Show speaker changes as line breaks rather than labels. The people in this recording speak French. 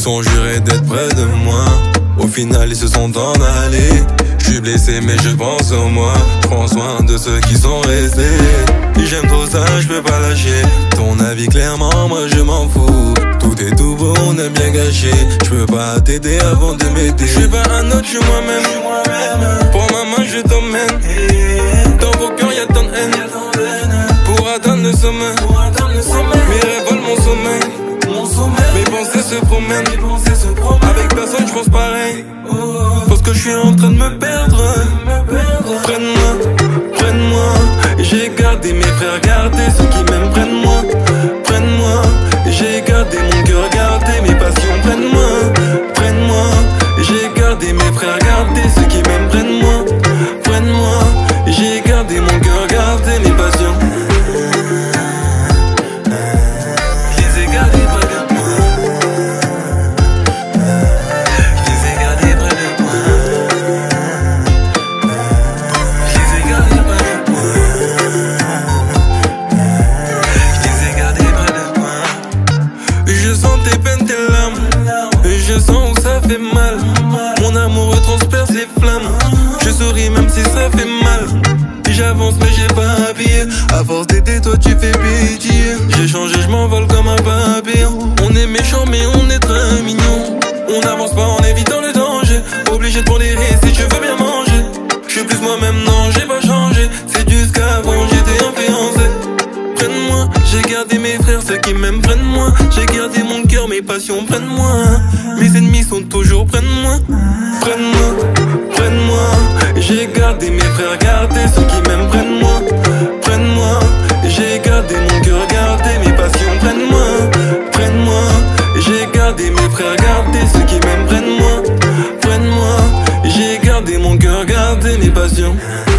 sont jurés d'être près de moi. Au final ils se sont en allés. Je suis blessé mais je pense en moi. Je prends soin de ceux qui sont restés. J'aime trop ça, je peux pas lâcher. Ton avis clairement, moi je m'en fous. Tout est tout beau, on a bien gâché. Je peux pas t'aider avant de m'aider. Je suis pas un autre, je suis moi-même. Prends ma main, je t'emmène. Dans vos cœurs y'a tant de haine. Pour atteindre le sommet. Mes rêves volent mon sommeil. Mes pensées se promènent. Avec personne je pense pareil. Parce que je suis en train de me perdre. Prenne-moi. J'ai gardé mes frères, gardé ceux qui m'aiment. Prenne-moi. J'ai gardé mon cœur, gardé mes passions. Prenne-moi. J'ai gardé mes frères, gardé ceux qui m'aiment. Prenne-moi. J'ai gardé mon cœur, gardé mes passions. Je sens tes peines, tes larmes. Je sens où ça fait mal. Mon amour transperce les flammes. Je souris même si ça fait mal. J'avance mais j'ai pas habillé. À force d'aider toi tu fais pitié. J'ai changé, je m'envole comme un papillon. On est méchant mais on est très mignon. On avance pas en évitant le danger. Obligé de pondérer si je veux bien manger. Je suis plus moi-même, non j'ai pas changé. C'est juste qu'avant j'étais influencé. Prenne-moi, j'ai gardé mes frères, ceux qui m'aiment, prenne-moi. J'ai gardé mon cœur, mes passions, prenne-moi. Mes ennemis sont toujours, prenne-moi. Prenne-moi, j'ai gardé mes frères, gardé ceux qui m'aiment, prenne-moi. J'ai gardé mon cœur, gardé mes passions, prenne-moi. J'ai gardé mes frères, gardé ceux qui m'aiment, prenne-moi. J'ai gardé mon cœur, gardé mes passions.